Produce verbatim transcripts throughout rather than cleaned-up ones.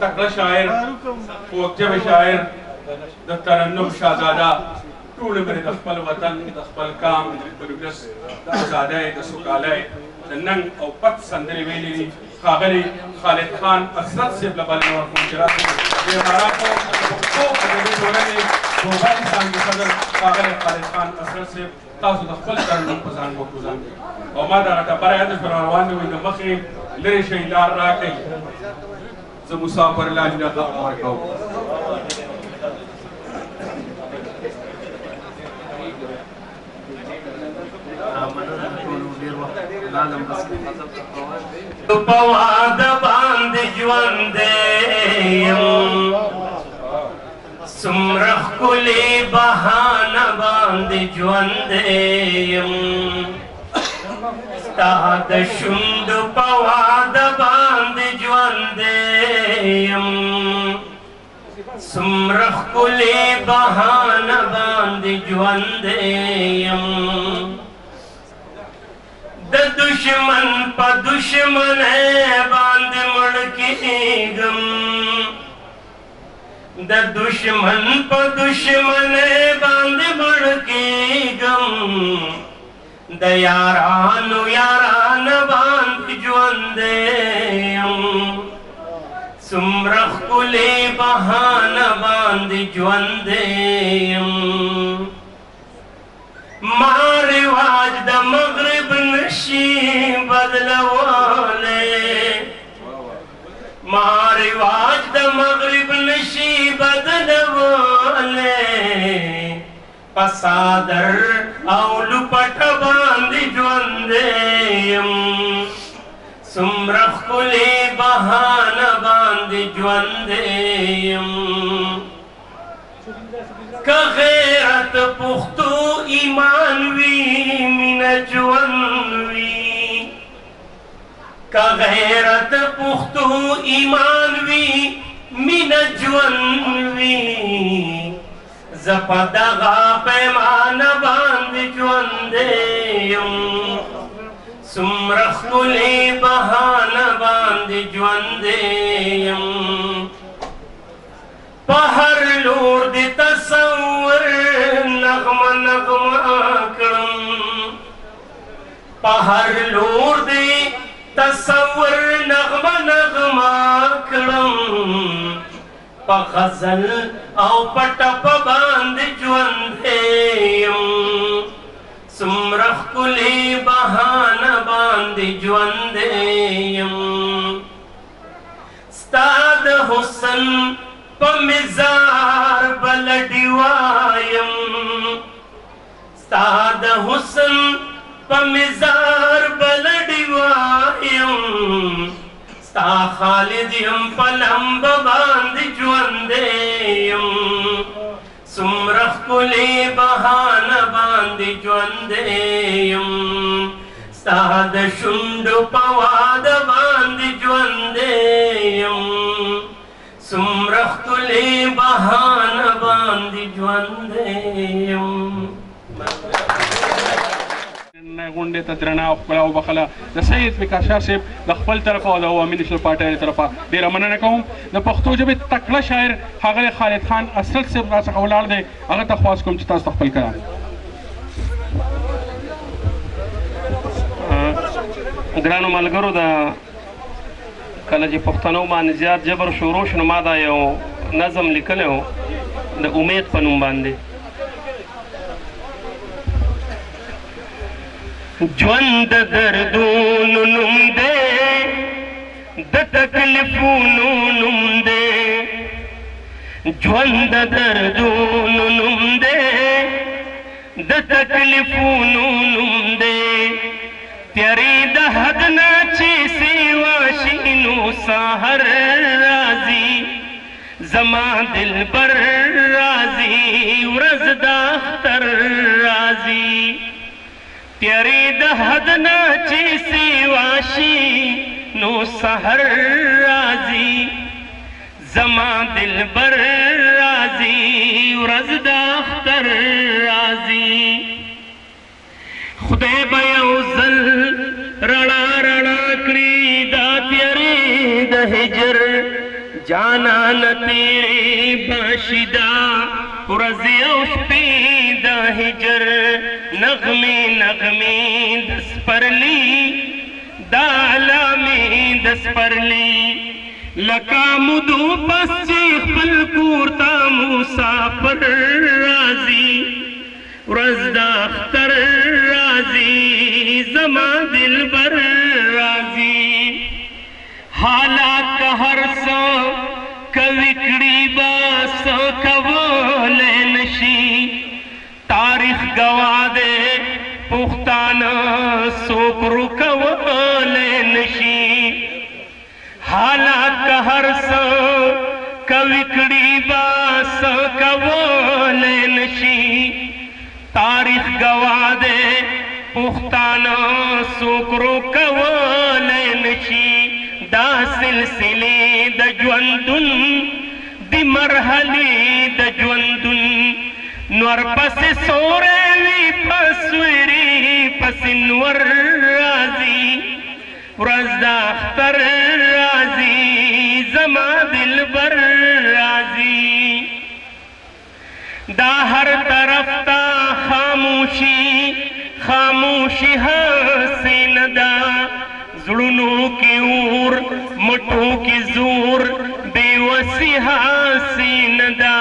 تکړه شاعر خوږژبی شاعر د ترنم شهزاده ټول عمر د خپل وطن د خپل قام د خپل ولس د ازادۍ د سوکالۍ د ننګ او پت سندرې ویلې دي. ښاغلي خالد خان اسرت صاحب له بلنه ورکوم چې راسئ. د اماراتو پښتو ادبي ټولنې ګلوبال څانګې صدر ښاغلی خالد خان اسرت صاحب، تاسو د خپل ترنم په ځان وګوزان کړئ او ما دغه ټبره یاده شوه روان وي د مخې لرې شئ لار راکړئ زه مسافر لاندې د غم ورکوم. په واده باندې ژوند یم څومره ښکلې بهانه باندې ژوند یم ستا د شونډو په واده باندې ژوند یم څومره ښکلې بهانه باندې ژوند یم د دشمن په دشمنۍ باندې مړ کېږم د دشمن په دشمنۍ باندې مړ کېږم د یارانو یارانه باندې ژوند یم څومره ښکلې بهانه باندې ژوند یم ما رواج د مغرب نشي بدلولی ما رواج د مغرب نشي بدلولی په څادر او لپټه باندې ژوند یم څومره ښکلې بهانه باندې ژوند یم که غیرت پښتو ایمان وي مینه ژوند وي که غیرت پښتو ایمان وي مینه ژوند وي زه په دغه پیمانه باندې ژوند یم څومره ښکلې بهانه باندې ژوند یم په هر لور د تصور نغمه نغمه کړم په هر لور د تصور نغمه نغمه کړم په غزل او په ټپه باندې ژوند یم څومره ښکلې بهانه باندې ژوند یم ستا د حسن په مزار بلډي وایم ستا د حسن په مزار بلډي وایم ستا خالد یم په لمبه باندې ژوند یم څومره ښکلې بهانه باندې ژوند یم ستا د شونډو په واده باندې ژوند یم څومره ښکلې بهانه باندې ژوند یم غونډې ته درنه او ښکلا وبخله د سید فقار شاه صاحب د خپل طرفه او د عوامي نیشنل پارټۍ له طرفه ډېره مننه کوم. د پښتو ژبې تکړه شاعر ښاغلی خالد خان اسرت صاحب راڅخه ولاړ دی هغه ته خواست کوم چې تاسو ته خپل کلام. ګرانو ملګرو د کله چې پښتنو باندې زیات جبر شروع شو نو ما دا یو نظم لیکلی و د امید په نوم باندې. ژوند د دردونو نوم دی د تکلیفونو نوم دی ژوند د دردونو نوم دی د تکلیفونو نوم دی تیارې د حد نه چې سیوا شي نو سحر راځي زما دلبر راځي ورځ د اختر راځي تیارې د حد نه چې سیوا شي نو سحر راځي زما دلبر راځي ورځ د اختر راځي خدای به یو ځل رڼا رڼا کړي دا تیارې د هجر جانان تیرے باشدہ ورزی او شپی دا ہجر نغمی نغمی دس پرلی دا علامی دس پرلی لکا مدو پس چیخ پل کورتا مسافر رازی ورزدہ اختر رازی زمان دل بر رازی حالات کا ہر سو کوکڑی با سو کولے نشی تاریخ گوا دے پختانا سوکرو کولے نشی حالات کا ہر سو کوکڑی با سو کولے نشی تاریخ گوا دے پختانا سوکرو کولے نشی دا سلسلے دا جوندن دی مرحلی دا جوندن نور پس سورے وی پسوری پس نور رازی ورزدہ اختر رازی زما دل بر رازی دا ہر طرف تا خاموشی خاموشی حسین دا زڑنوں کی اور مٹوں کی زور بے وسی حسین دا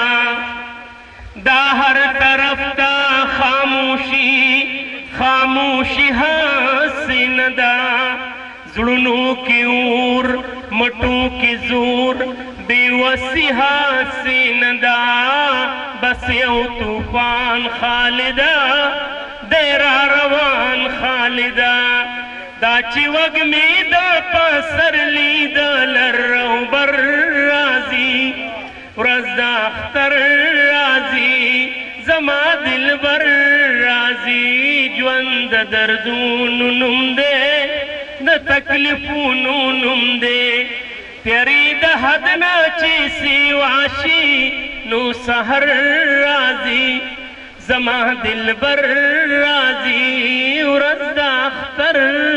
دا ہر طرف تا خاموشی خاموشی حسین دا زڑنوں کی اور مٹوں کی زور بے وسی حسین دا بس یو طوفان خالدہ دیرا روان خالدہ دا چی وگمی دا پسر لی دا لرو بر رازی ورزدہ اختر رازی زما دل بر رازی جوند دردون نم دے دا تکلیفون نم دے پیاری دا حدنا چیسی واشی نو سہر رازی زما دل بر رازی ورزدہ اختر